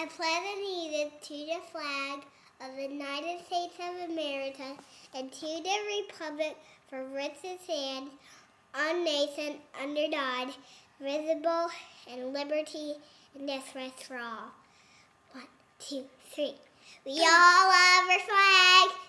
I pledge allegiance to the flag of the United States of America and to the republic for which it stands, one nation, under God, visible, and liberty and justice for all. 1, 2, 3. We all love our flag.